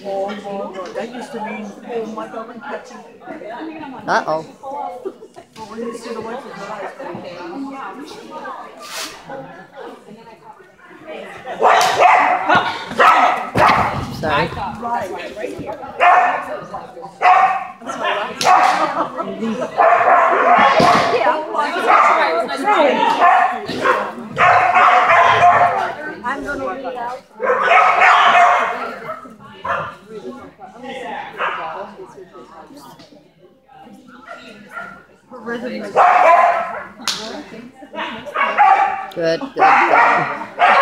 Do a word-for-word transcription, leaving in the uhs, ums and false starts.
Oh my god, that used to mean, oh my god, I'm catching. Uh-oh. But when you sit away from the light. Sorry. Right. I'm going to read out. Good, good, good.